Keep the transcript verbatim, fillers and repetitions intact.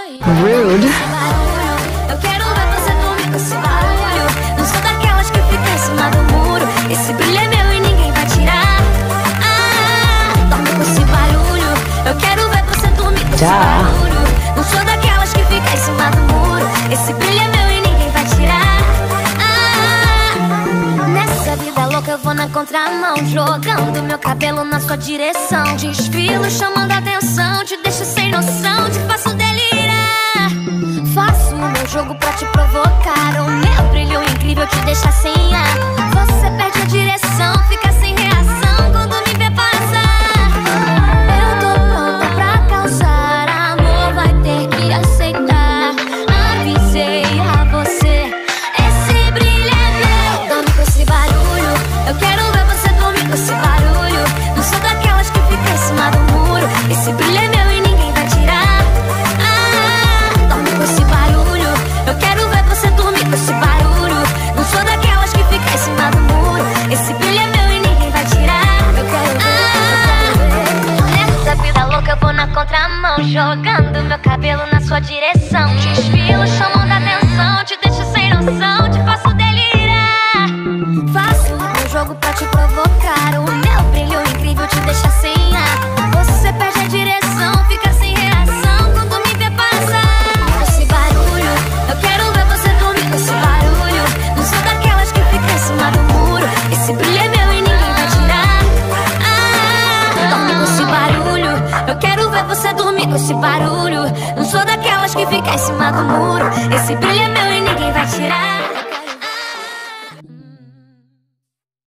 Rude. Eu quero ver você dormir com esse barulho. Não sou daquelas que ficam em cima do muro. Esse brilho é meu e ninguém vai tirar. Ah, dorme com esse barulho. Eu quero ver você dormir com esse barulho. Não sou daquelas que ficam em cima do muro. Esse brilho é meu e ninguém vai tirar. Ah, nessa vida louca eu vou na contramão, jogando meu cabelo na sua direção. Desfilo chamando a atenção, te deixo sem noção, te faço delirar. Faço o meu jogo pra te provocar. O meu brilho incrível te deixa sem ar. Você perde a direção, fica sem reação quando me vê passar. Eu tô pronta pra causar, amor vai ter que aceitar. Avisei a você, esse brilho é meu. Dorme com esse barulho, eu quero ver você dormir com esse barulho. Não sou daquelas que fica em cima do muro. Esse brilho é meu e ninguém vai tirar. Ah, dorme com esse barulho, eu quero ver você dormir com esse barulho. Não sou daquelas que fica em cima do muro. Esse brilho é meu e ninguém vai tirar. Eu quero ver, ah, nessa vida louca eu vou na contramão, jogando meu cabelo na sua direção. Desfilo chamando a atenção, te deixo sem noção, te faço delirar. Faço o meu jogo pra te provocar. O meu brilho incrível te deixa sem ar. Você perde a direção, fica sem reação quando me vê passar. Esse barulho, eu quero ver você dormir com esse barulho. Não sou daquelas que fica em cima do muro. Esse brilho é meu e ninguém vai tirar. Ah, dorme com esse barulho, eu quero ver você dormir com esse barulho. Não sou daquelas que fica em cima do muro. Esse brilho é meu e ninguém vai tirar.